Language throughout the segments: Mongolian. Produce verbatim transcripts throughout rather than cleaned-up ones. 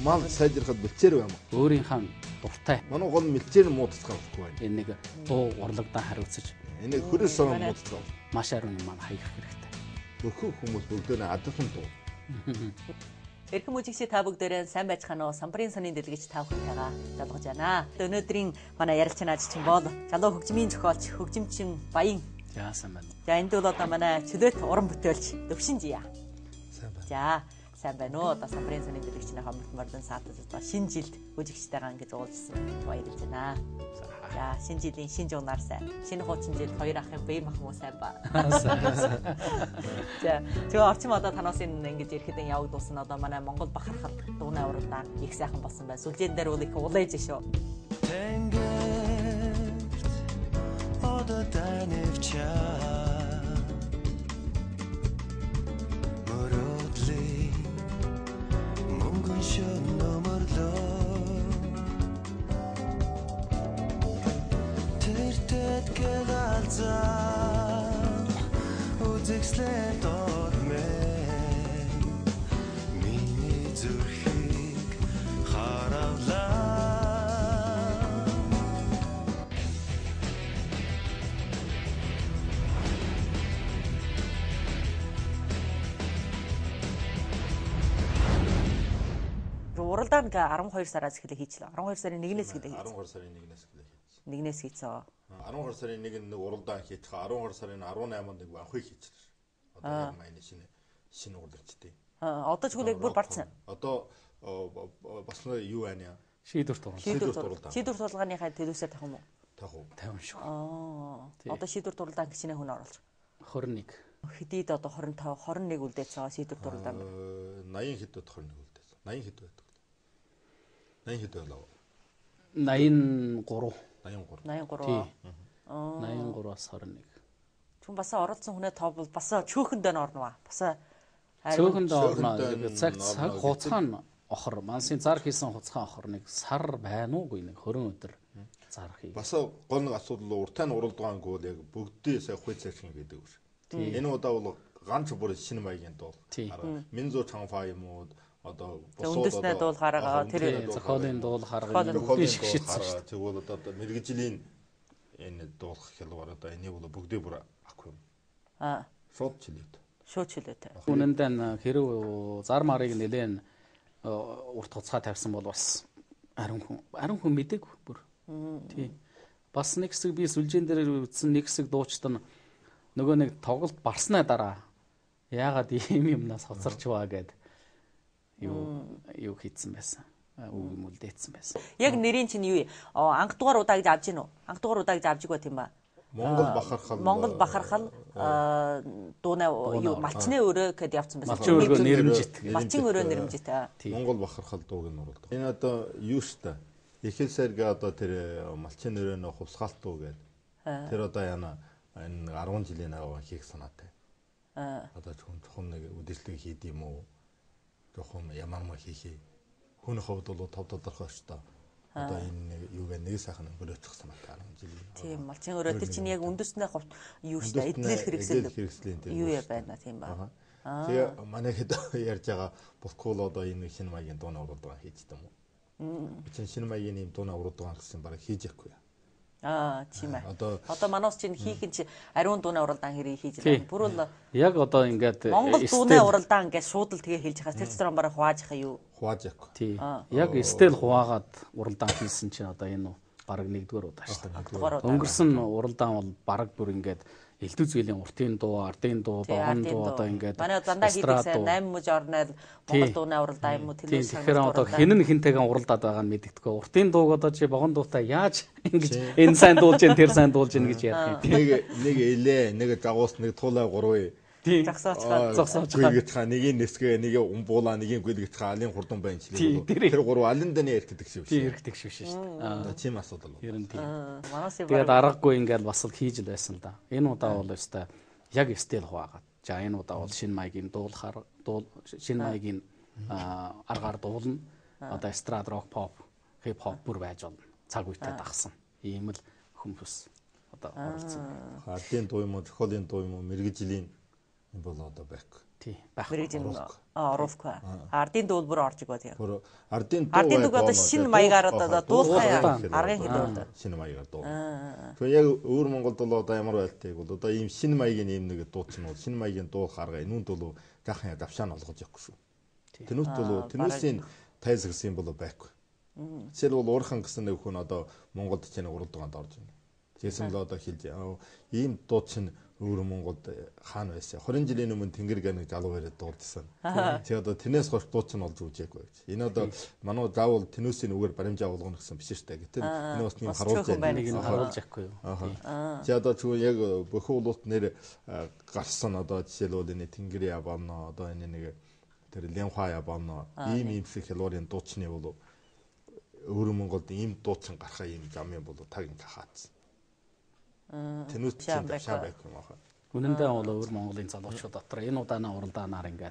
мал сайжрахад мэлчээр байна. Өөрийнхөө дуртай. Манай гол мэлчээр муудцах байхгүй байна. Энэ нэг дуу урлагдан хариуцаж. Энэ хөрөс сорон муудцах. Маш ариун юм хаях хэрэгтэй. Бүх хүмүүс бүгдөө адилхан дуу. Эрхэм үзэгчид та бүгдээрээ сайн байцгаана уу? Самбарын сонин дэлгэж та бүхнтэйгээ залгаж байна. Өнөөдрийн манай ярилцсан аж чинь бол залуу хөгжмийн зохиолч, хөгжимчин Баян. За сайн байна. За энд бол одоо манай чөлөөт уран бүтээлч Төвшин Жия. Сайн байна. За сайн байна уу? Одоо самбарын сонин дэлгэжний хамт мордон саатад одоо шинэ жилд үзэгчтэйгээ ингэж уулзсан баярлж байна. За шинэ жилийн шинэ жуунаар сайн. Шинэ хуучин жил хоёр ахын бие махбод сайн ба. За тэгээ орчим одоо танаас энэ ингэж ирэхэд явагдуулсан одоо манай Монгол бахархал дууны уралдаан их сайхан болсон байна. Сүлжээн дээр бол их улайж шүү. Үзэгслээд ормэй миний зүрхийг харавлаа. Уралдаан арван хоёр сараас эхлээ хийчихлээ. арван хоёр сарын нэгнээс эхлээ хийчихлээ. арван хоёр сарын нэгнээс эхлээ хийчихлээ. Нэгнээс хийцээ. арван хоёр сарын нэг нэг уралдаан хийчих. арван хоёр сарын арван найманд нэг анхыг хийчихлээ. Одоо яг маань шинэ шинэ уралдчтэй. Аа одоо ч хүлээг бүр барцсан. Одоо бас юу байна? Шийдвэрт урлаа. Шийдвэрт урлаа. Шийдвэрт уралгааныхаа төлөвсөөр тавих юм уу? Тавих уу? тавина шүү. Аа. Одоо шийдвэрт уралдаан гिचнээ хүн оруулж. хорин нэг. Хэдийд одоо хорин тавь, хорин нэг үлдээч байгаа шийдвэрт уралдаан байна. наян хэдүүд хорин нэг үлдээсэн. наян хэд байдаг. наян хэд байлаа. наян гурав. наян гурав. наян гурав. Аа. наян гураваас хорин нэг. Түн басаа оролцсон хүнээ тоо бол басаа чөөхөндөө орно ба. Басаа цөөхөнд орно. Цаг цаг хугацаа нь охор. Мансын зар хийсэн хугацаа охор нэг сар байна уугүй нэг хорин өдөр зар хий. Бас гол нэг асуудал уртаа нь уралдаангүй бол яг бүгдээ сая хуй цаашин гэдэг үү. Энэ удаа бол ганц бүр шинэ маягийн дуул. Минзо чанфа юм уу одоо үндэснээ дуул гаргаа тэр зохиолын дуул харгаа бүгдийг шигшсэн шүү дээ. Тэгвэл одоо мэрэгжлийн энэ дуулах хялбар одоо энийг бол бүгдээ бүр ахгүй юм. Аа. Шууд чилээд. Шууд чилээтэй. Үнэндээ хэрв зар марыг нэлээд урт хугацаа тавьсан бол бас ариун хүн ариун хүн мэдээг бүр. Тий. Бас нэг хэсэг би сүлжээн дээр үзсэн нэг хэсэг дуучид нь нөгөө нэг тоглолт барснаа дараа яагаад ийм юмнаас хоцорч байгаа гэд юу юу хийцэн байсан. Үг юм үлдээсэн байсан. Яг нэрийн чинь юу вэ? Анх дугаар удаа гэж авж гин үү? Анх дугаар удаа гэж авж байгаа тийм ба. Монгол бахархал Монгол бахархал дууна юу малчны өрөө гэд явцсан байсан. Малчин өрөө нэрмжит. Малчин өрөө нэрмжит. Монгол бахархал дууг нь уралдаг. Энэ одоо юу штэ? Ихэл сэргээ одоо тэр малчин өрөөнө хувсгаалт дуу гэдэг. Тэр одоо яна энэ арван жилийн аваа хийх санаатай. Аа. Одоо зөвхөн нэг үдирдлэг хийд юм уу? Зөвхөн ямар маа хийхээ. Хүн хувьд бол тов тодорхой ш та. Одоо энэ юугаа нэг сайхан өнгөрөөчих санаатай арван жил. Тийм малчин өрөө тэр чинь яг үндэснээ хувьд юу штэ эдлэл хэрэгсэл. Юу яа байна тийм ба. Тэгээ манай хэд ярьж байгаа Бутгуул одоо энэ шинэ маягийн дууны уралдаан хийжтэй юм уу? Чи шинэ маягийн юм дууны уралдаан гэсэн бараг хийж яахгүй. Аа тийм ээ. Одоо одоо манаас чинь хийх нь чи ариун дууны уралдаан хэрэг хийж байгаа. Бүр л яг одоо ингээд Монгол дууны уралдаан ингээд шууд л тэгээ хэлж байгаа. Тэр дотор бараг хувааж яхаа юу? Хувааж яахгүй. Тий. Яг стил хуваагаад уралдаан хийсэн чинь одоо энэ бараг нэгдүгээр удаа шүү дээ. Өнгөрсөн уралдаан бол бараг бүр ингээд элдв зүйлийн уртын дуу, ардын дуу, богон дуу одоо ингээд манай дандаа хийдэг восемь мужи орнол Монгол дууны уралдаан юм уу тэр нь тэгэхээр одоо хэн нь хинтэйгэн уралдаад байгаа нь мэддэггүй. Уртын дууг одоо чи богон дуутай яаж ингэж энэ сайн дуулж, тэр сайн дуулж гэж яах юм. Нэг нэг элэ, нэг жагуус, нэг туулай гурвын Загсаачгаа. Загсаачгаа. Гүйгэж чаа нэг нь нэсгээ, нэг умбуулаа, нэг нь гүйгэж чаа алын хурдан байна ч юм уу. Тэр гурав алин дэний эргэдэг шиг шүү. Тийм эргэдэг шиг шүү дээ. Аа тийм асуудал бол. Ер нь тийм. Манаас Тэгээд аргагүй ингээл бас л хийж л байсан л да. Энэ удаа бол өстой яг стил хуваагаад. За энэ удаа бол шинэ маягийн дуулахаар дуул шинэ маягийн аргаар дуулна. Одоо эстрад рок поп, хип хоп бүр байж болно. Цаг үетэй дагсан. Ийм л хүмүүс одоо оролцсон. Ардын дуу юм уу, зохиолын дуу юм уу, мэрэгжлийн энэ бол одоо байх. Тий. Байх. Мэргэжин оруулахгүй. Ардын дүүл бүр орж игөө тийм. Бүр ардын дуу. Ардын дүүг одоо шинэ маягаар одоо дуулах аргын хэлээ. Шинэ маягаар дуу. Тэгэхээр яг өвөр Монголд бол одоо ямар байлтыг бол одоо ийм шинэ маягийн ийм нэг дуучин бол шинэ маягийн дуулах арга энүүнд бол гахын давшаан олгож явахгүй шүү. Тэнүүт бол тэнүүсийн тайз гэсэн бол байхгүй. Жишээл бол уурхан гэсэн нэг хүн одоо Монголд ч нэг уралдаанд орж байна. Тэгсэн л одоо хэлж ийм дуучин өвөр Монголд хаана байсан. хорин жилийн өмнө Тэнгэр гэнэ залуу яриад дуулжсэн. Тэгээ одоо тэрнээс хойш дуучин олж үзээгүй гэж. Энэ одоо манай заавал тэнүүсийн үгээр баримжаа болгоно гэсэн биш шүү дээ. Гэтэл энэ бас нэг харуулж байна. Нэг нь харуулж яахгүй юу. За одоо зүгээр яг бүх уулууд нэр гарсан одоо жишээлбэл энэ Тэнгэр яваано одоо энэ нэг тэр Лянхаа яваано ийм ийм шиг хялуурын дуучны бол өвөр Монголд ийм дуучин гарахаа ийм зам юм бол таг ингээ хаацсан. Тэнүүт чинь тавшаа байхгүй юм аа. Үнэндээ бол өвөр Монголын залуучууд дотор энэ удаанаа уралдаанаар ингээд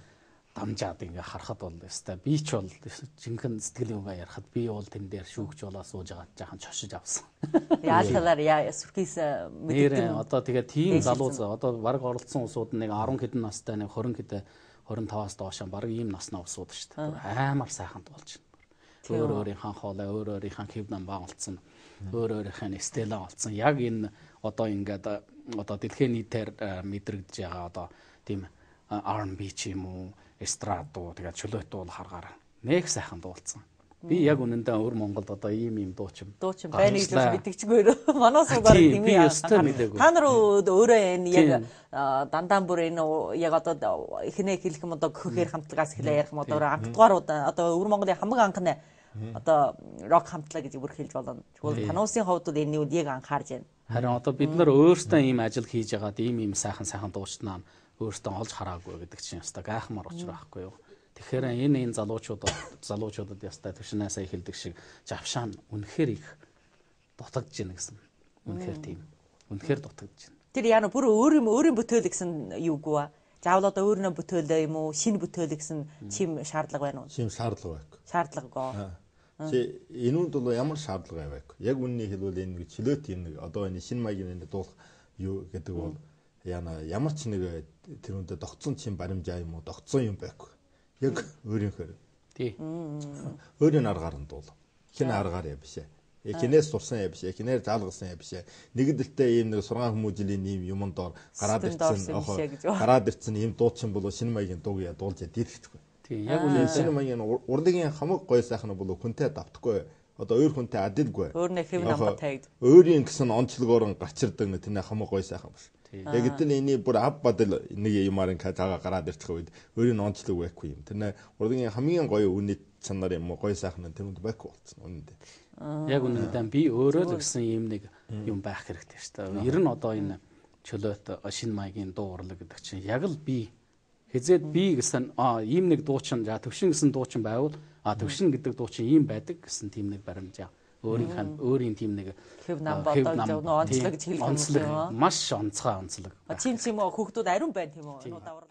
дамжаад ингээ харахад бол өстой би ч бол жинхэнэ сэтгэлийн үгээ ярахад би бол тэн дээр шүүгч болоо сууж байгаа жаахан чошиж авсан. Яалталаар яа сүрхийс мэддэг. Одоо тэгээд тийм залуу одоо баг оролцсон усууд нэг арван хэдэн настай нэг хорин хэдэн хорин таваас доошоо баг ийм наснаа усууд шүү дээ. Амар сайхан дуулж байна. Өөр өөрийнхөө хоолой, өөр өөрийнхөө хэв нам баалцсан, өөр өөрийнхөө стела олцсон. Яг энэ одоо ингээд одоо дэлхийн нийтээр мэдрэгдэж байгаа одоо тийм ар энд би ч юм уу, эстрад дуу тэгээд чөлөөт дуу харгаар нэг сайхан дуулцсан. Би яг үнэндээ өвөр Монголд одоо ийм ийм дуучин. Дуучин байна гэж мэдчихгүй. Манаас угаар тийм юм. Та нар өөрөө энэ яг дандаа бүр энэ яг одоо эхнээ хэлэх юм одоо гөхөөр хамтлагаас хэлээ ярих юм одоо хамтлагаарууд одоо өвөр Монголын хамаг анхны одоо рок хамтлаг гэж бүр хэлж болно. Тэгвэл тануусын хувьд бол энэ үл яг анхаарж байна. Харин одоо бид нар өөрсдөө ийм ажил хийж байгаад ийм ийм сайхан сайхан дуучнаа өөртөө олж хараагүй гэдэг чинь яста гайхмаар учраа байхгүй юу. Тэгэхээр энэ энэ залуучуудад залуучуудад яста төвшнээс эхэлдэг шиг завшаан үнэхээр их дутагдж байна гэсэн. Үнэхээр тийм. Үнэхээр дутагдж байна. Тэр яа бүр өөр юм өөрийн бүтээл гэсэн юугүй ба. Заавал одоо өөрнөө бүтээлээ юм уу, шинэ бүтээл гэсэн чим шаардлага байна уу? Чим шаардлага байхгүй. Шаардлагагүй. Чи энүүнд бол ямар шаардлага байхгүй. Яг үннийг хэлбэл энэ нэг чөлөөт юм нэг одоо энэ шинэ маягийн энэ дуулах юу гэдэг бол яна ямар ч нэг тэр үндэ тогтсон чим баримжаа юм уу, тогтсон юм байхгүй. Яг өөрийнхөө. Тий. Өөрийн аргаар нь дуул. Хин аргаар яа бишээ. Эхнээс сурсан яа бишээ. Эхнээр заалгасан яа бишээ. Нэгдэлтэй ийм нэг сургаан хүмүүжлийн ийм юмн доор гараад ирсэн. Гараад ирсэн ийм дуучин бол шинэ маягийн дууг яа дуулж дийдэхгүй. Тий. Яг үнэ шинэ маягийн урлагийн хамаг гой сайхан бол хүнтэй давтахгүй. Одоо өөр хүнтэй адилгүй. Өөрнөө хэв намба тагд. Өөрийн гэсэн онцлогоор гарчирдаг нэг тэнэ хамаг гой сайхан биш. Яг гэтэл энэ бүр ав бадал нэг юмарын катага гараад ирчих үед өөрийн онцлог байхгүй юм. Тэр нэ урлагийн хамгийн гоё үнэт чанар юм гоё сайхан тэрэнд байхгүй болсон үнэндээ. Яг үнэндээ би өөрөө л гэсэн юм нэг юм байх хэрэгтэй шүү дээ. Ер нь одоо энэ чөлөөт шинэ маягийн дуу урлаг гэдэг чинь яг л би хизээд би гэсэн аа ийм нэг дуучин за төвшин гэсэн дуучин байвал а төвшин гэдэг дуучин ийм байдаг гэсэн тийм нэг баримжаа. Өөрийнх нь өөрийн тийм нэг хэв нам бодож онцлог гэж хэлэх юм. Маш онцгой онцлог. Чим чим хүүхдүүд ариун байна тийм үү? Энэ давар.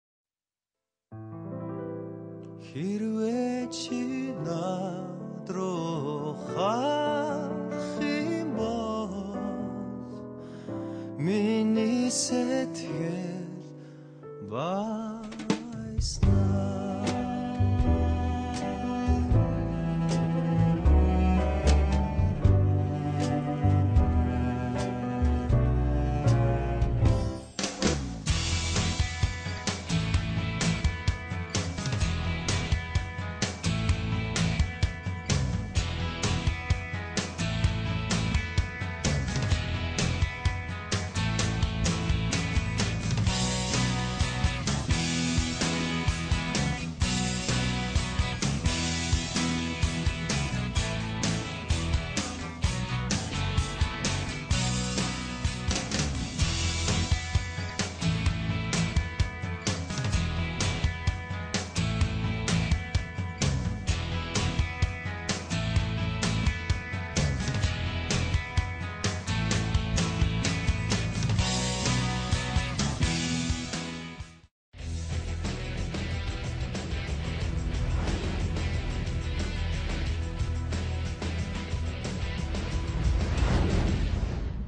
Хэрвээ чи надруу хах юм бол миний сэтгэл баяснаа.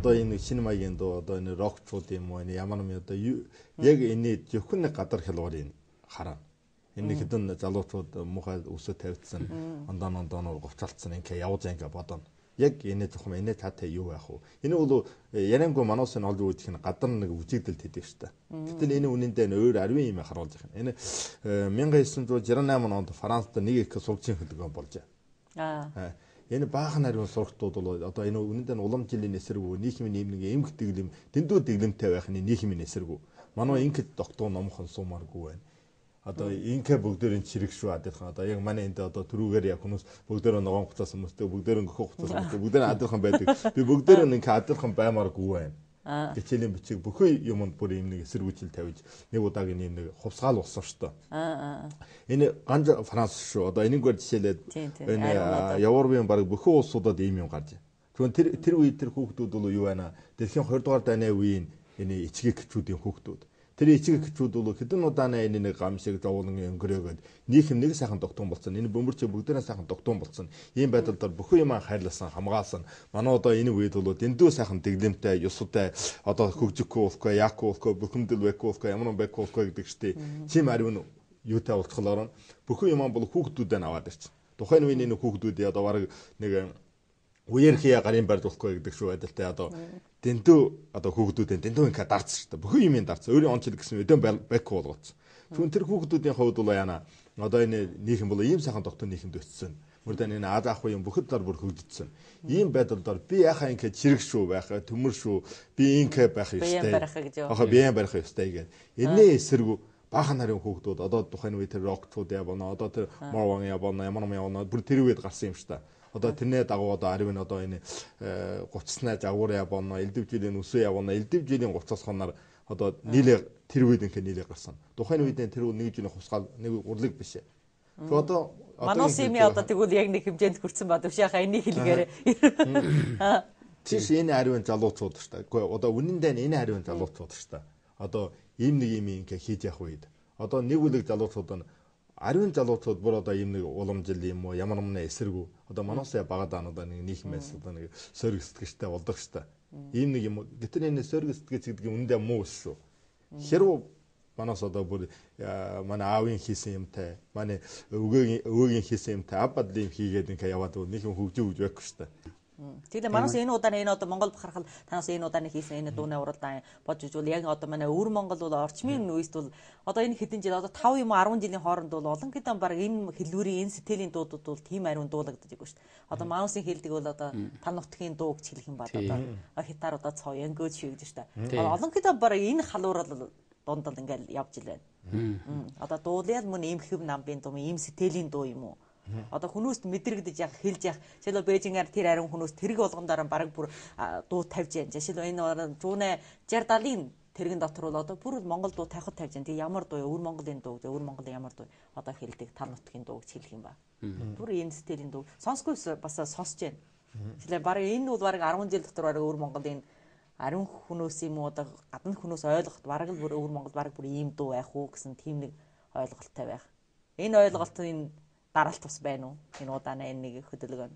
одоо энэ шинэ маягийн дуу одоо энэ рокчууд юм уу энэ ямар юм одоо яг энэ зөвхөн нэг гадар хялгуурыг хараа. Энэ хэдэн залуучууд муухай өсө тавьдсан ондон ондоноор говчалтсан ингээ явж ингээ бодоно. Яг энэ зөвхөн энэ таатай юу яах вэ? Энэ бол яриангүй манаас нь олж үүсэх нь гадар нэг үжигдэл тэдэг шүү дээ. Гэтэл энэ үнэндээ өөр ариун юм харуулж байна. Энэ 천ин девятьсот шестьдесят восемь онд Францад нэг их сургуулийн хөдөлгөөн болж байна. Аа. Энэ баахан ариун сургалтууд бол одоо энэ үнэндээ уламжлалын эсрэг нийгмийн нэг эмгэг дэглэм дэндүү дэглэмтэй байх нь нийгмийн эсрэг. Манай ингээд доктороо номхон сумааргүй байна. Одоо инքը бүгдээрэн чирэг шүү адилхан одоо яг манай энд одоо түрүүгээр яг хүмүүс бүгдээрэн ногоон хуцаас хүмүүстэй бүгдээрэн гөхөх хуцаас хүмүүстэй бүгдээрэн адилхан байдаг. Би бүгдээрэн инքը адилхан баймааргүй байна. Хичээлийн бичиг бүхэн юмд бүр юм нэг эсэргүүцэл тавьж нэг удаагийн юм нэг хувсгаал болсон шүү дээ. Энэ ганц Франц шүү. Одоо энэгээр жишээлээд энэ Европын баг бүхэн улсуудад ийм юм гарч. Тэгвэл тэр тэр үед тэр хүүхдүүд бол юу байна? Дэлхийн хоёр дугаар дайны үеийн энэ эцэг эхчүүдийн хүүхдүүд. Тэр эцэг эхчүүд бол хэдэн удаанаа энэ нэг гам шиг зовлон өнгөрөөгөөд нийгэм нэг сайхан тогтун болсон. Энэ бөмбөрчөө бүгдээрээ сайхан тогтун болсон. Ийм байдлаар бүхэн юм хайрласан, хамгаалсан. Манай одоо энэ үед бол дэндүү сайхан дэглэмтэй, ёстой одоо хөгжихгүй болохгүй, яахгүй болохгүй, бөхөмдөл байхгүй болохгүй, ямар нэг байхгүй болохгүй гэдэг чтэй. Чим ариун юутай болцохлоор бүхэн юм бол хүүхдүүдээ аваад ирчих. Тухайн үеийн энэ хүүхдүүдээ одоо бараг нэг үерхий гарын барьдуулахгүй гэдэг шүү байдалтай одоо дэндүү одоо хүүхдүүдэн дэндүү ингээ дарц шүү дээ. Бүхэн юм дарц. Өөрийн онцлог гэсэн өдөн байхгүй болгоц. Түүн тэр хүүхдүүдийн хувьд бол яана одоо энэ нийгэм бол ийм сайхан тогтсон нийгэмд өссөн. Мөрдөн энэ аз ах уян бүхэд дор бүр хөгжсөн. Ийм байдлаар би яхаа ингээ чирэг шүү байхаа төмөр шүү. Би ингээ байх ёстой. Ахаа биеэн барих ёстой гэдэг. Энээ эсэргүү баахан нарийн хүүхдүүд одоо тухайн үе тэр рокчууд явна. Одоо тэр Morvan явна, ямар юм явна. Бүр тэр үед гарсан юм шүү дээ. Одоо тэрний дагуу одоо ариун одоо энэ гуцснаа жагуур явна, элдв жилийн өсөө явна, элдв жилийн гуцаас хоноор одоо нийлээ тэр үед ингээ нийлээ гарсан. Тухайн үед тэр нэг жилийн хувьсгаал нэг урлаг биш. Тэг одоо манус юм яа одоо тэгвэл яг нэг хэмжээнд хүрсэн бат биш яхаа энийг хэлгээрээ. Тийш энэ ариун залуучууд шүү дээ. Гэхдээ одоо үнэндээ энэ ариун залуучууд шүү дээ. Одоо ийм нэг юм ингээ хийж явах үед одоо нэг үлэг залуучууд нь ариун залуучууд бүр одоо ийм нэг уламжил юм уу ямар нэгэн эсэргүү одоо манасаа багад анаа нэг нийгмээс одоо нэг сөрөг сэтгэжтэй болдог шүү дээ. Ийм нэг юм. Гэтэл энэ сөрөг сэтгэж гэдэг юм үндэ муу шүү. Хэрв манаас одоо бүр манай аавын хийсэн юмтай манай өвгөөгийн өвөөгийн хийсэн юмтай ав бадлын хийгээд ингээ яваад нэг юм хөгжиж үж байхгүй шүү дээ. Тэгэхээр манаас энэ удааны энэ одоо Монгол бахархал танаас энэ удааны хийсэн энэ дууны уралдаан бодж үзвэл яг одоо манай өвөр Монгол бол орчмын үест бол одоо энэ хэдэн жил одоо таван юм арван жилийн хооронд бол олон хэдэн баг энэ хэлбэрийн энэ сэтгэлийн дуудууд бол тийм ариун дуулагддаг шүү дээ. Одоо мануусын хэлдэг бол одоо тан нутгийн дуу гэж хэлэх юм ба одоо хятаар одоо цоён гөөж шигдэж шүү дээ. Олон хэдэн баг энэ халуурал дундал ингээл явж илээ. Одоо дуулаад мөн ийм хэв намбын дуу ийм сэтгэлийн дуу юм уу? Одоо хүмүүст мэдрэгдэж яг хэлж яг жишээлбэл Бээжингээр тэр ариун хүмүүс тэрэг болгондоор баг бүр дуу тавьж яана. Жишээлбэл энэ зүүнэ шестьдесят далийн тэрэгэн дотор бол одоо бүр Монгол дуу тавихад тавьж яана. Тэгээ ямар дуу өвөр Монголын дуу өвөр Монголын ямар дуу одоо хэлдэг тал нутгийн дуу гэж хэлэх юм ба. Бүр энэ стилийн дуу сонсгүй бас сонсож байна. Жишээлбэл баг энэ бол баг арван жил дотор баг өвөр Монголын ариун хүмүүс юм уу одоо гадны хүмүүс ойлгоход баг л бүр өвөр Монгол баг бүр ийм дуу байх уу гэсэн тийм нэг ойлголттой байх. Энэ ойлголт энэ дараалт бас байна уу? Энэ удаанаа энэ нэг хөдөлгөөн.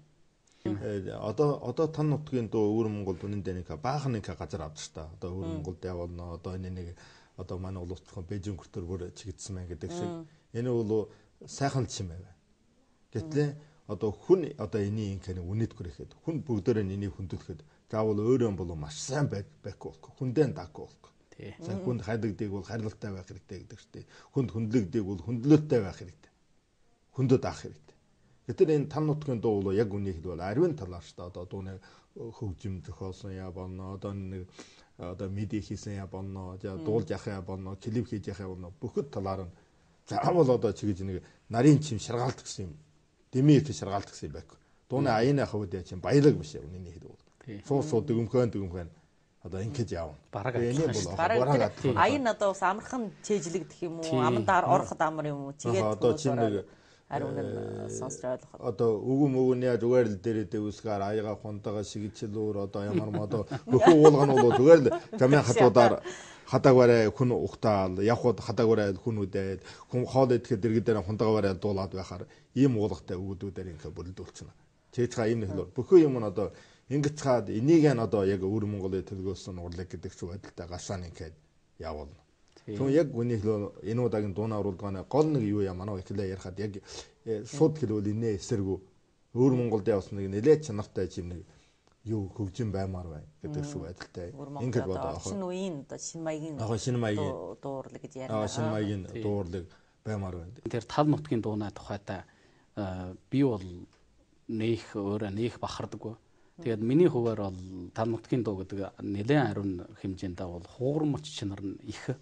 Одоо одоо тан нутгийн дуу өвөр Монголд үнэндээ нэг баахан нэг газар авдаг шүү дээ. Одоо өвөр Монголд явуулна. Одоо энэ нэг одоо манай улс төрхөн Бээжин хүртэр бүр чигдсэн мэн гэдэг шиг. Энэ бол сайхан чим байв. Гэтэл одоо хүн одоо энийг ингээ үнэт гүрэхэд хүн бүгдээрээ энийг хүндлэхэд заавал өөрөө бол маш сайн байхгүй болох. Хүндэн даггүй болох. Сайн хүнд хайдагдгийг бол харилалтай байх хэрэгтэй гэдэг шүү дээ. Хүнд хүндлэгдгийг бол хүндлэлтэй байх хэрэгтэй. Хүндэд авах хэрэгтэй. Гэтэл энэ тан нутгийн дуу бол яг үнийг хэлбэл ариун талаар шүү дээ. Одоо дууны хөгжим зохиолсон яа болно. Одоо нэг одоо медиа хийсэн яа болно. Дуулж явах яа болно. Клип хийж явах яа болно. Бүхэл талаар нь заавал одоо чигэж нэг нарийн чим шаргаалт гэсэн юм. Дэмий их шаргаалт гэсэн юм байхгүй. Дууны аяны хавд яа чинь баялаг биш юм үнийг хэлбэл. Суу суу дөгөмхөн дөгөмхөн одоо ингэж явна. Бараг бараг аян одоо бас амархан чэйжлэгдэх юм уу? Амандаар ороход амар юм уу? Тэгээд одоо чинь нэг ариун сонсож ойлгох. Одоо өгөм өгөн яаж зүгээр л дээрээ дэвсгээр аяга хунтагаа шигчлүүр одоо ямар м одоо бүхэн уулган бол зүгээр л камын хатуудаар хадаг барай хүн ухтаал явхад хадаг барай хүн үдээд хүн хоол идэхэд дэргэд дээр хунтагаа барай дуулаад байхаар ийм уулгатай өгүүдүүдээр ингээ бүрэлдүүлчихнэ. Чэйчга ийм нэг л бүхэн юм нь одоо Ингэж хаад энийг нь одоо яг өвөр Монголын төлгөөсөн урлаг гэдэг шиг байдалтай гашааны гээд явуулна. Тэгвэл яг үний хэлөө энэ удаагийн дуунаа уралдааны гол нэг юу яа манай ихлэ ярихад яг шууд хэлбэл инээ эсэргүү өвөр Монголд явсан нэг нэлээд чанартай юм нэг юу хөгжин баймаар байна гэдэг шиг байдалтай. Ингээд бодоо шинэ үеийн одоо шинэ маягийн аа шинэ маягийн дуурлаг гэж яриа. Аа шинэ маягийн дуурлаг баймаар байна. Тэр тал нутгийн дуунаа тухайтай би бол нээх өөрөө нээх бахардаггүй. Тэгээд миний хуваар бол тал нутгийн дуу гэдэг нэлээд ариун хэмжээндээ бол хуурмч чанар нь их.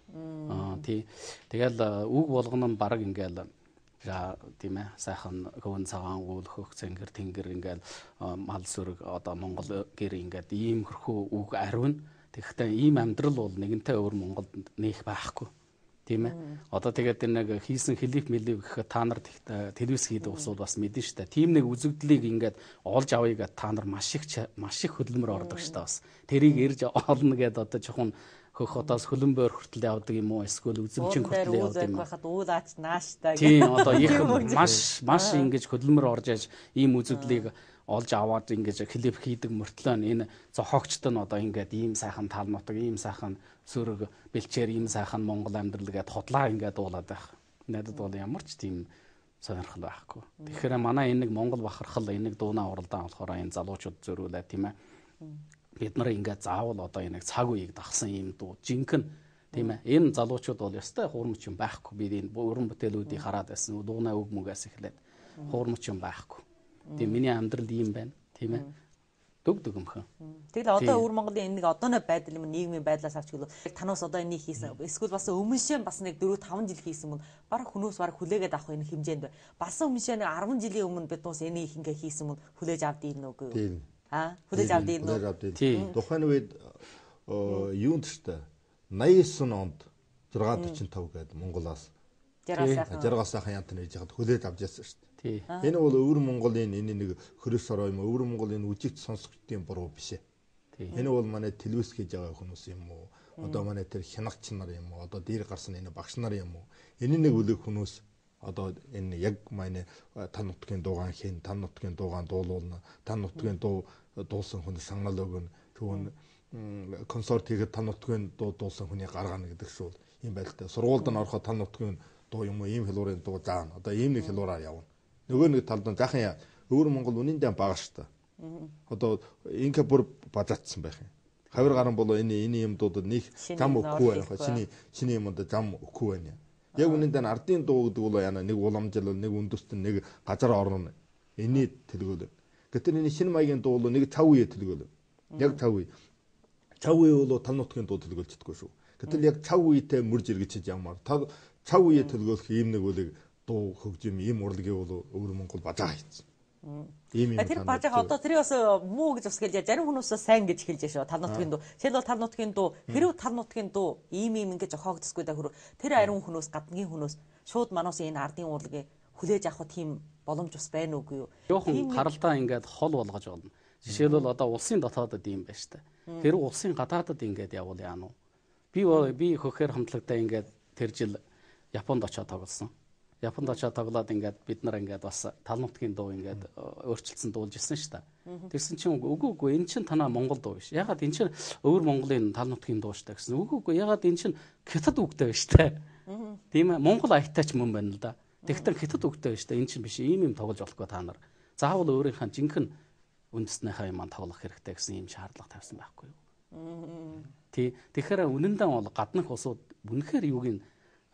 Аа тий. Тэгэл үг болгоно нь баг ингээл за тийм ээ сайхан хөвөн цагаан үүлхөх цэнгэр тэнгэр ингээл мал сүрэг одоо Монгол гэр ингээд ийм хөрхөө үг ариун. Тэгэхдээ ийм амьдрал бол нэгэнтээ өөр Монголд нээх байхгүй. Тийм ээ. Одоо тэгээд энэ нэг хийсэн Филипп Мэлив гэхэд та нар телевиз хийдэг усуд бас мэдэн штэ. Тийм нэг үзэгдлийг ингээд олж авъя гэд та нар маш их маш их хөдөлмөр ордог штэ бас. Тэрийг ирж олно гэд одоо жоохон хөх одоос хөлбөмбөр хүртэл явдаг юм уу эсвэл үзэмчин хүртэл явдаг юм уу? Байхад уул аач нааштай. Тийм одоо их маш маш ингэж хөдөлмөр орж яж ийм үзэгдлийг олж аваад ингэж клип хийдэг мөртлөө энэ зохиогчд нь одоо ингээд ийм сайхан тал нутаг, ийм сайхан сөрөг бэлчээр, ийм сайхан Монгол амьдрал гэдээ хотлаа ингээд дуулаад байх. Надад бол ямар ч тийм сонирхол байхгүй. Тэгэхээр манай энэ нэг Монгол бахархал энэ нэг дуунаа уралдаан болохоор энэ залуучууд зөрүүлээ тийм ээ. Бид нар ингээд заавал одоо энэ цаг үеийг дагсан юм дуу жинхэнэ тийм ээ. Энэ залуучууд бол ёстой хуурмч юм байхгүй. Би энэ уран бүтээлүүдийг хараад байсан. Дуунаа үг мүгээс эхлээд хуурмч юм байхгүй. Тийм миний амьдрал ийм байна тийм ээ. Дүг дүгмхэн. Тэгэл одоо өвөр Монголын энэ нэг одооны байдал юм нийгмийн байдлаас авч гэлөө танаас одоо энийг хийсэн. Эсвэл бас өмнөшөө бас нэг дөрөв таван жил хийсэн мөн баг хүнөөс баг хүлээгээд авах энэ хэмжээнд бай. Бас өмнөшөө нэг арван жилийн өмнө бид туус энийг ингээ хийсэн мөн хүлээж авд ийм нүг үү? Тийм. Аа хүлээж авд ийм нүг. Тийм. Тухайн үед юунд ч та наян девять онд шесть форty-five гээд Монголоос жаргал сайхан янт нээж хад хүлээж авч яасан шүү дээ. Энэ бол өвөр Монголын энэ нэг хөрөс ороо юм өвөр Монголын үжигч сонсогчдын буруу биш ээ. Энэ бол манай телевиз хийж байгаа хүмүүс юм уу? Одоо манай тэр хянагч нар юм уу? Одоо дээр гарсан энэ багш нар юм уу? Энэ нэг үлэг хүмүүс одоо энэ яг манай тан нутгийн дуугаан хийн, тан нутгийн дуугаан дуулуулна, тан нутгийн дуу дуулсан хүн санал өгнө. Түүн концерт хийгээд тан нутгийн дуу дуулсан хүний гаргана гэдэг шүү. Ийм байлтай. Сургуульд нь ороход тан нутгийн дуу юм уу? Ийм хэлуурын дуу заана. Одоо ийм нэг хэлуураар явна. Нөгөө нэг талд нь жаахан өвөр Монгол үнэндээ бага шүү дээ. Одоо инка бүр базаатсан байх юм. Хавар гарan болоо энэ энэ юм дуудад нэг зам өгөхгүй байх. Чиний чиний юмд зам өгөхгүй байна. Яг үнэндээ ардын дуу гэдэг бол яна нэг уламжлал, нэг өндөртөн, нэг газар орно. Эний төлгөөл. Гэтэл энэ шинэ маягийн дуу бол нэг цав үе төлгөөл. Яг цав үе. Цав үе бол тал нутгийн дуу төлгөөлждөггүй шүү. Гэтэл яг цав үетэй мөрж иргэжиж явмаар. Цав үе төлгөөлөх ийм нэг үлэг дуу хөгжим ийм урлагийн бол өвөр Монгол бажаа хийсэн. Ийм юм. Тэр бажаа одоо тэр бас муу гэж бас хэлж зарим хүмүүс сайн гэж хэлж шүү. Тал нутгийн дуу. Жишээл бол тал нутгийн дуу, хэрв тал нутгийн дуу ийм ийм ингэж зохиогдсгүй да хөрөө. Тэр ариун хүмүүс гадныгийн хүмүүс шууд манаас энэ ардын урлагийг хүлээж авах тийм боломж бас байна уугүй юу? Жохон харалтаа ингээд хол болгож болно. Жишээл бол одоо улсын дотоодод ийм байна штэ. Тэр улсын гадаадад ингээд явуул яана уу? Би би хөхөр хамтлагтай ингээд тэр жил Японд очоод тоглосон. Японд очоод тоглоод ингээд бид нар ингээд бас тал нутгийн дуу ингээд өөрчилсөн дуулж ирсэн шүү дээ. Тэгсэн чинь үгүй үгүй энэ чинь танаа Монгол дуу биш. Ягаад энэ чинь өвөр Монголын тал нутгийн дуу шүү дээ гэсэн. Үгүй үгүй ягаад энэ чинь хятад үгтэй биш дээ. Тийм ээ Монгол аятаач мөн байна л да. Тэгтэр хятад үгтэй биш дээ. Энэ чинь биш. Ийм юм тоглож болохгүй та нар. Заавал өөрийнхөө жинхэнэ үндэснийхээ юм тоглох хэрэгтэй гэсэн ийм шаардлага тавьсан байхгүй юу? Тий. Тэгэхээр үнэндээ бол гаднах улсууд үнэхээр юуг нь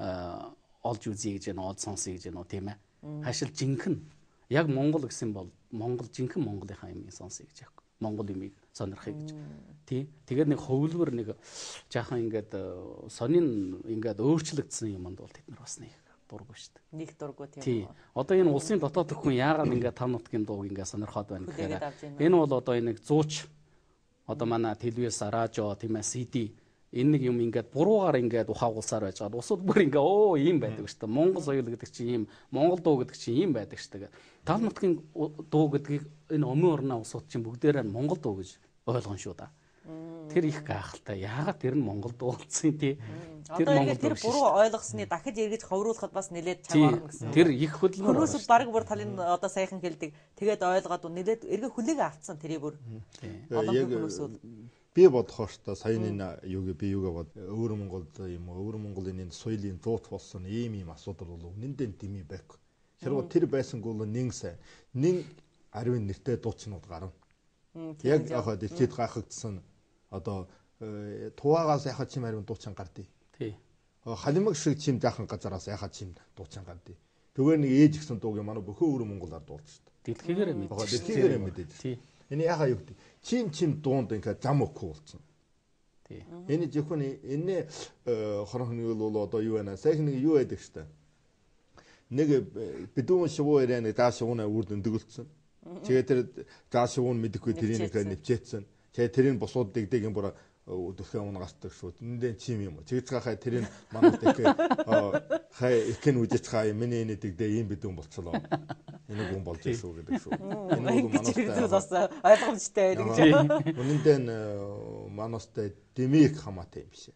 олж үзье гэж байна, олж сонсъё гэж байна уу тийм ээ. Хашил жинхэнэ яг Монгол гэсэн бол Монгол жинхэнэ Монголынхаа юмыг сонсъё гэж яахгүй. Монгол юмыг сонирхъя гэж. Тий. Тэгээд нэг хөвлөр нэг жаахан ингээд сонин ингээд өөрчлөгдсөн юмд бол тэд нар бас нэг дурггүй шүү дээ. Нэг дурггүй тийм. Тий. Одоо энэ улсын дотоод хүн яагаад ингээд тав нутгийн дууг ингээд сонирхоод байна гэхээр энэ бол одоо энэ нэг зууч одоо манай телевиз, радио, тийм ээ, си ди энэ нэг юм ингээд буруугаар ингээд ухаагуулсаар байж байгаа. Усууд бүр ингээ оо ийм байдаг шүү дээ. Монгол соёл гэдэг чинь ийм, Монгол дуу гэдэг чинь ийм байдаг шүү дээ. Тав нутгийн дуу гэдгийг энэ өмнө орны усууд чинь бүгдээрээ Монгол дуу гэж ойлгоно шүү да. Тэр их гайхалтай. Яагаад тэр нь Монгол дуу болсон тий. Одоо ингээд тэр буруу ойлгосныг дахиж эргэж ховруулахад бас нэлээд цаг орно гэсэн. Тэр их хөдөлмөр. Хүмүүс баг бүр талын одоо сайхан хэлдэг. Тэгээд ойлгоод нэлээд эргээ хүлээгээ авцсан тэрийг бүр. Одоо хүмүүс би бодохоор та саяны юу би юугаа бод өвөр Монголд юм уу өвөр Монголын энэ соёлын зууч болсон ийм ийм асуудал бол үнэндээ дими байх. Хэрвээ тэр байсангүй бол нэн сайн нэн аривын нэртэй дуучнууд гарна. Яг яг дэлхийд гайхагдсан одоо туваагаас яхаа чим аривын дуучин гардыг. Тий. Халимаг шиг чим жаахан газараас яхаа чим дуучин гардыг. Түгээр нэг ээж гисэн дууг манай бөхөө өвөр Монголоор дуулж шүү дээ. Дэлхийгээр мэдээж. Дэлхийгээр мэдээж. Тий. Энэ яхаа юу гэдэг чим чим дуунд ингээ зам өгөх болсон. Тий. Энэ зөвхөн энэ хорхны бол одоо юу байна? Сайхан нэг юу байдаг шүү дээ. Нэг бидүүн шивуу ирэн дааш уунаа үрд өндөгөлцсөн. Тэгээ тэр дааш уун мэдэхгүй тэрийг нэвчээдсэн. Тэгээ тэрийн бусууд дэгдэг юм бүр өдөрхөө унгасдаг шүү. Эндээ чим юм. Чигц гахай тэрийн манад их хай ихэн үжиж хай миний энэ дэгдээ ийм бидүүн болцлоо. Энэ хүн болж шүү гэдэг шүү. Энэ хүн манаас ойлгомжтой гэж. Үнэндээ манастай дэмик хамаатай юм биш.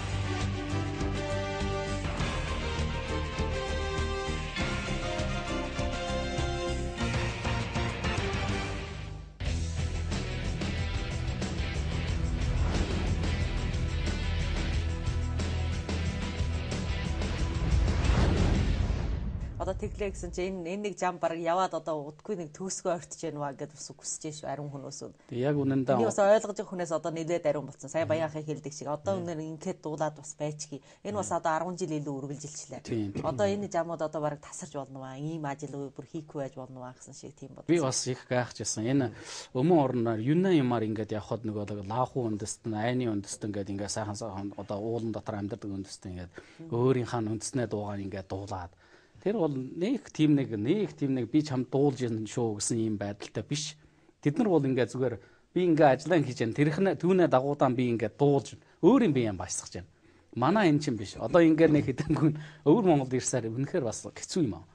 Одоо тэглээ гэсэн чинь энэ энэ нэг зам баг яваад одоо удахгүй нэг төгсгөө ортж яанваа гэдээ бас хүсэж шүү ариун хүнөөсөө. Тэг яг үнэндээ би бас ойлгож байгаа хүнээс одоо нэлээд ариун болсон. Сая баяахыг хэлдэг шиг одоо үнээр ингээд дуулаад бас байчги. Энэ бас одоо арван жил илүү үргэлжилчлээ. Одоо энэ замууд одоо баг тасарч болноо. Ийм ажил бүр хийхгүй байж болноо гэсэн шиг тийм бод. Би бас их гайхажсэн. Энэ өмнө орноор юна юмар ингээд явхад нөгөө лааху үндэстэн, айны үндэстэн ингээд ингээд сайхан сайхан одоо уулан дотор амьдардаг үндэстэн ингээд өөрийнхөө үндэснээ дуугаар ингээд дуулаад тэр бол нэг тийм нэг нэг тийм нэг би чамд дуулж яана шүү гэсэн ийм байдалтай биш. Тэд нар бол ингээд зүгээр би ингээд ажиллаа хийж яана. Тэрхнээ түүнээ дагуудаан би ингээд дуулж өөрийн биеийн баясгаж байна. Манай энэ чинь биш. Одоо ингээд нэг хэдэн өвөр Монголд ирсээр үнэхээр бас хэцүү юм аа.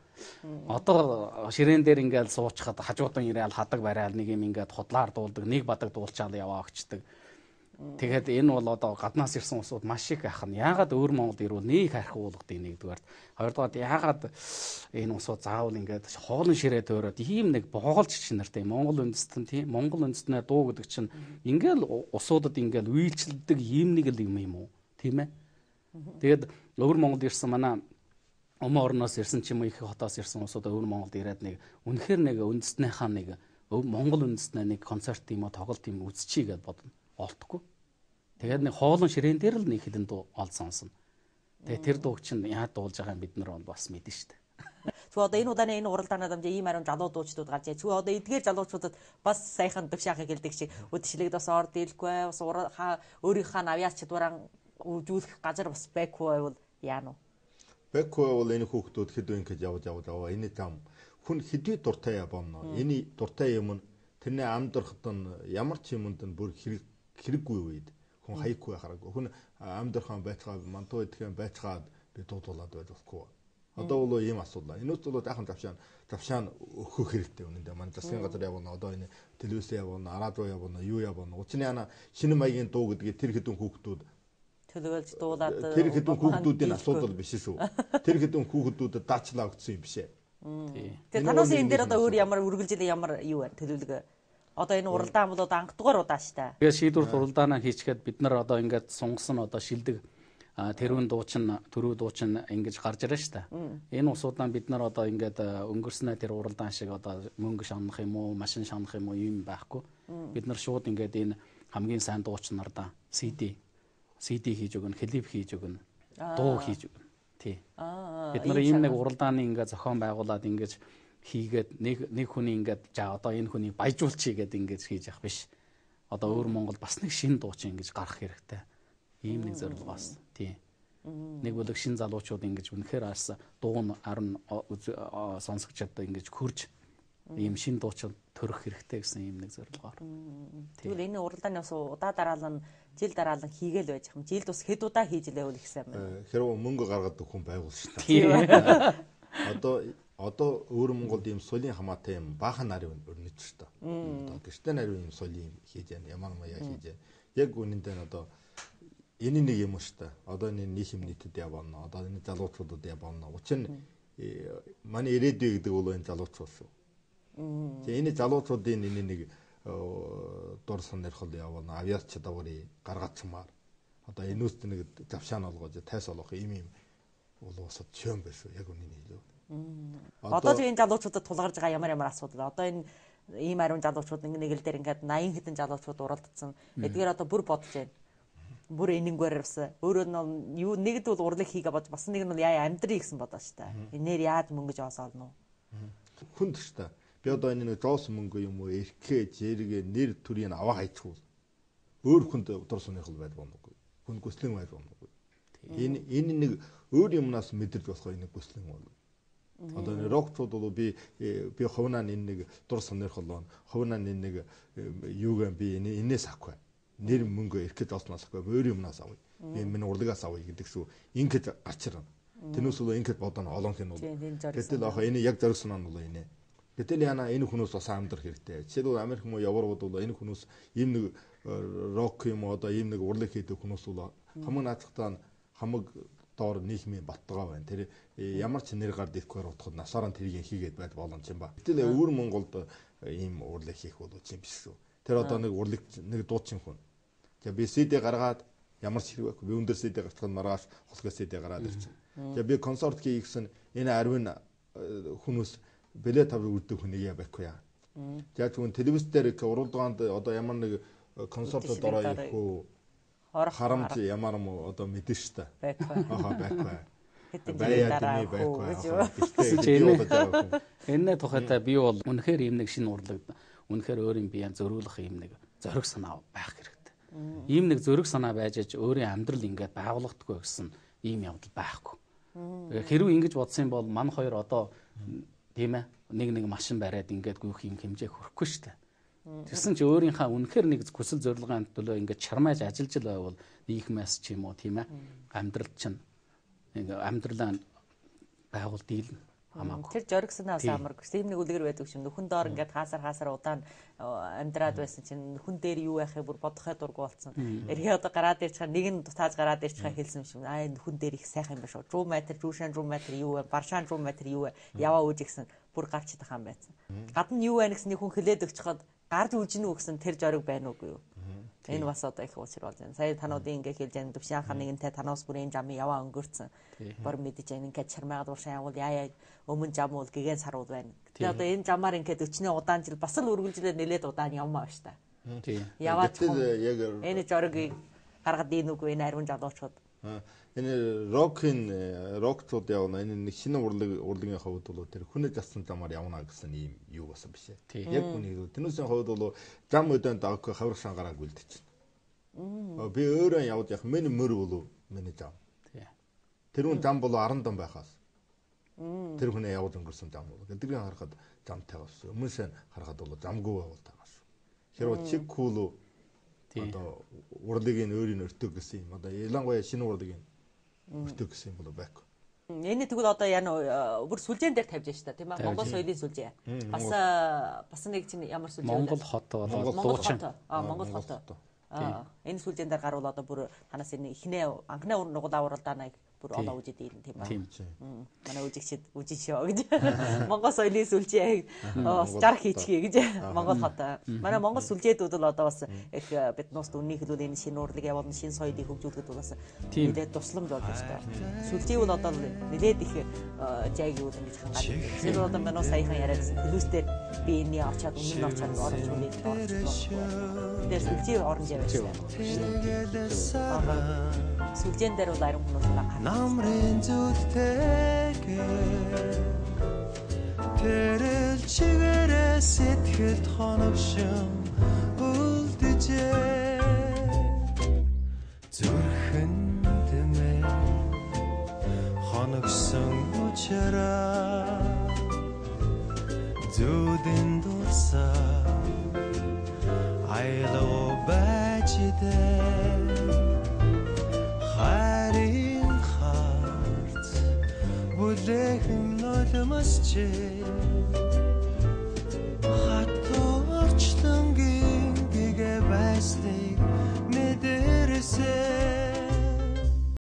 Одоо ширээн дээр ингээд суучхад хажуудан ирээл хадаг барайл нэг юм ингээд худлаар дуулдаг, нэг бадаг дуулчаал яваа өгчдөг. Тэгээд энэ бол одоо гаднаас ирсэн усуд маш их ахна. Яагаад өвөр Монголд ирвэл нэг харих уулгадаг нэгдүгээр. Хоёрдугаар яагаад энэ усуд заавал ингээд хоолн ширээ төөрөөд ийм нэг боолж чинартай Монгол үндэстэн тийм Монгол үндэстнээ дуу гэдэг чинь ингээл усуудад ингээл үйлчлдэг ийм нэг л юм юм уу? Тийм ээ. Тэгээд өвөр Монголд ирсэн манай өмнө орноос ирсэн ч юм уу их хотоос ирсэн усуд өвөр Монголд ирээд нэг үнэхээр нэг үндэстнийхаа нэг Монгол үндэстнээ нэг концерт юм уу тоглолт юм үзчихье гэж бодно. Олдохгүй. Тэгээд нэг хоолн ширээн дээр л нэг хэдэн дуу ол сонсон. Тэгээд тэр дууг чинь яа дуулж байгаа юм бид нар бас мэдэн штэ. Тэгвэл одоо энэ удааны энэ уралдаанаа дамжаа ийм ариун залуу дуучдууд гарч ий. Тэгвэл одоо эдгээр залуучуудад бас саяхан дэвшаахыг хэлдэг шиг үдшилэгд бас орд ийлгүй бас өөрийнхөө навяас чадвараа үзүүлэх газар бас байхгүй бол яана уу? Байхгүй бол энэ хүүхдүүд хэд үн гэж явж явж аваа энэ зам хүн хэдий дуртай явна. Энэ дуртай юм нь тэрний амдорхот нь ямар ч юмд нь бүр хэрэг хэрэггүй үед хүн хаяхгүй хараагүй. Хүн амдорхон байцгаа мантуу идэхэн байцгаад би дуудуулаад байж болохгүй. Одоо бол ийм асуудал. Энэс бол яахан завшаан завшаан өгөх хэрэгтэй үнэндээ. Манай засгийн газар явна, одоо энэ телевиз явна, радио явна, юу явна. Учны яна шинэ маягийн дуу гэдгийг тэр хэдэн хүүхдүүд төлөвлөж дуулаад тэр хэдэн хүүхдүүдийн асуудал биш шүү. Тэр хэдэн хүүхдүүдэд даачлаа өгсөн юм бишээ. Тэгээ танаас энэ дээр одоо өөр ямар үргэлжлэл ямар юу байна төлөвлөгөө. Одоо энэ уралдаан бол одоо ангадугаар удаа штэ. Тэгээ шийдвэрт уралдаанаа хийчихэд бид нар одоо ингээд сунгасан одоо шилдэг тэрүүн дуучин төрөө дуучин ингэж гарч ирэн штэ. Энэ усуудаа бид нар одоо ингээд өнгөрснөө тэр уралдаан шиг одоо мөнгө шанах юм уу, машин шанах юм уу юм байхгүй. Бид нар шууд ингээд энэ хамгийн сайн дуучнардаа си ди си ди хийж өгнө, клип хийж өгнө, дуу хийж өгнө. Тий. Бид нар ийм нэг уралдааны ингээд зохион байгуулад ингэж хийгээд нэг нэг хүний ингээд за одоо энэ хүний баяжуулчихъя гэдэг ингэж хийж явах биш. Одоо өвөр Монгол бас нэг шин дуучин ингэж гарах хэрэгтэй. Ийм нэг зорилго бас. Тий. Нэг бүлэг шин залуучууд ингэж үнэхээр арс дуун арн сонсогчдод ингэж хөрж ийм шин дуучин төрөх хэрэгтэй гэсэн ийм нэг зорилгоор. Тэгвэл энэ уралдааны бас удаа дараалан жил дараалан хийгээл байж юм. Жилд бас хэд удаа хийж лээвэл ихсэн байна. Хэрвээ мөнгө гаргадаг хүн байгуул шүү дээ. Одоо одоо өвөр Монголд ийм соёлын хамаатай юм баахан нарийн өрнөж шүү дээ. Одоо гэртээ нарийн юм соёлын хийж яана, ямар маяа хийж яана. Яг үнэндээ одоо энэ нэг юм шүү дээ. Одоо энэ нийгэм нийтэд явна. Одоо энэ залуучуудад явна. Учир нь манай ирээдүй гэдэг бол энэ залуучууд шүү. Тэгээ энэ залуучуудын энэ нэг дур сонирхол явна. Авиач даврыг гаргацмаар. Одоо энүүст нэг завшаан олгож тайс олох юм юм бол усад чөм байсан яг үнийн хэлээ. Одоо л энэ залуучуудад тулгарж байгаа ямар ямар асуудал. Одоо энэ ийм ариун залуучууд нэг л дээр ингээд восемь хэдэн залуучууд уралдсан. Эдгээр одоо бүр бодож байна. Бүр энэнгээр бас өөрөө нь юу нэгд бол урлаг хийгээ бодож бас нэг нь яа амьдрий гэсэн бодоо штэ. Энээр яаж мөнгөж оосоолно. Хүнд штэ. Би одоо энэ нэг жоос мөнгө юм уу эрхээ зэрэг нэр төрийн аваа хайчихвал өөр хүнд дур сонирхол байж болоогүй. Хүн гүслэн байж болоогүй. Энэ энэ нэг өөр юмнаас мэдэрч болохоо энэ гүслэн бол. Одоо энэ рокчууд бол би би ховнаа энэ нэг дур сонирхол байна. Ховнаа энэ нэг юугаа би энэ энэс авахгүй. Нэр мөнгө эрхэж олсноос авахгүй. Өөр юмнаас авъя. Би миний урлагаас авъя гэдэг шүү. Ингээд гарч ирнэ. Тэрнээс бол ингээд бодоно олонх нь бол. Гэтэл аа энэ яг зоригсон нь бол энэ. Гэтэл яна энэ хүмүүс бас амьдрах хэрэгтэй. Жишээлбэл Америк муу Европод бол энэ хүмүүс ийм нэг рок юм уу одоо ийм нэг урлаг хийдэг хүмүүс бол хамаг наацхтаа хамаг доор нийгмийн баттгаа байна. Тэр ямар ч нэр гард ирэхгүй утгад насаараа тэрийг хийгээд байж боломж юм ба. Гэтэл өвөр Монголд ийм урлаг хийх бол юм биш шүү. Тэр одоо нэг урлаг нэг дуучин хүн. За би сэдэ гаргаад ямар ч хэрэг байхгүй. Би өндөр сэдэ гаргахад маргааш хулгай сэдэ гараад ирчихсэн. За би концерт хийх гэсэн энэ арвин хүмүүс бэлээ таврыг үрдэг хүнийг яа байхгүй яа. За тэгвэл телевиз дээр уралдаанд одоо ямар нэг концертод ороо ирэхгүй харамж ямар юм одоо мэдэн штэ. Байхгүй. Ахаа байхгүй. Баяа дими байхгүй. Энэ тухайдаа би бол үнэхээр ийм нэг шинэ урлаг үнэхээр өөрийн биеийн зөрүүлэх ийм нэг зориг санаа байх хэрэгтэй. Ийм нэг зориг санаа байж аж өөрийн амьдрал ингээд байгуулагдахгүй гэсэн ийм явдал байхгүй. Хэрвээ ингэж бодсон бол мань хоёр одоо тийм ээ нэг нэг машин бариад ингээд гүйх юм хэмжээ хөрөхгүй шүү дээ. Тэгсэн чи өөрийнхөө үнэхээр нэг хүсэл зорилгын төлөө ингээд чармааж ажиллаж л байвал нийгмээс ч юм уу тийм ээ амьдрал чинь ингээд амьдралаа байгуул дийлнэ. Тэр жоригснаас амар гэсэн нэг үлгэр байдаг шүү. Нөхөн доор ингээд хаасар хаасар удаан амьдраад байсан чинь нөхөн дээр юу яахыг бүр бодохой дургу болсон. Эргээ одоо гараад ирчихээ нэг нь дутааж гараад ирчихээ хэлсэн юм шиг. Аа нөхөн дээр их сайхан юм ба шүү. Жуу метр, жуушан жуу метр юу вэ? Баршаан жуу метр юу вэ? Яваа үүж гисэн бүр гарч идэх юм байсан. Гадна юу байна гэсэн нэг хүн хэлээд өгчход гарч үлж гинүү гэсэн тэр жориг байна уугүй юу? Энэ бас одоо их уучир болж байна. Сая тануудын ингээ хэлж байгаа дэвшин хаан нэгэнтэй танаас бүрийн жамын яваа өнгөрцөн. Бор мэдэж байна. Ингээ чармаагаад уршаа явуул яа яа өмнө жам уул гэгэн сарууд байна. Тэгээ одоо энэ жамаар ингээ өчнөө удаан жил бас л үргэлжлээд нэлээд удаан явмаа ба штэ. Яваад яг энэ жорогийг гаргад ийн үгүй энэ ариун залуучууд. Энэ рокын рокчууд явна. Энэ нэг шинэ урлаг урлагийн хувьд бол тэр хүнэж авсан замаар явна гэсэн ийм юу басан биш ээ. Яг үнийг тэрнээсийн хувьд бол зам өдөнд авах хаврах шангараа гүйлдчихнэ. Би өөрөө явж явах миний мөр болов миний зам. Тэр хүн зам болов аран дан байхаас. Тэр хүнээ явж өнгөрсөн зам болов. Тэдгийг харахад замтай болсон. Өмнөөс нь харахад бол замгүй байвал тагаас. Хэрвээ чиг кул одоо урлагийн өөрийн өртөг гэсэн юм. Одоо ялангуяа шинэ урлагийн өртөг гэсэн юм бол байхгүй. Энэ тэгвэл одоо яа бүр сүлжээн дээр тавьж штэ тийм ээ Монгол соёлын сүлжээ. Бас бас нэг чинь ямар сүлжээ вэ? Монгол хот болоод дуучин. Аа Монгол хот. Аа энэ сүлжээн дээр гарвал одоо бүр танаас энэ ихнээ анхны нугал авралдаа нэг бүр олоо үжид ирнэ тийм ээ. Манай үжигчд үжиж шоо гэж. Монгол соёлын сүлжээ бас жарх хийчихье гэж Монгол хот. Манай Монгол сүлжээдүүд л одоо бас их бид нуст үнний хэлүүл энэ шинэ урлаг явуулна шинэ соёлыг хөгжүүлэхэд бас нэлээд тусламж болж байна. Сүлжээ бол одоо нэлээд их жайг юу гэж хангаад. Тэр одоо манай саяхан яриадсан төлөөсдөр би энэ очиад өмнө нь очиад орж үлээд орж байна. Тэр сүлжээ орж явж байна. Сүлжээн дээр бол ариун хүмүүс байгаа. Намрын зүлтэйгээ тэрэл чигээрээ сэтгэлд хоногшин үлдэжээ зүрхэн дэмээ хоногсон учраа зүудэн дурсаа айлгоо бачидээ харин харц бүлэхэн нулимс чи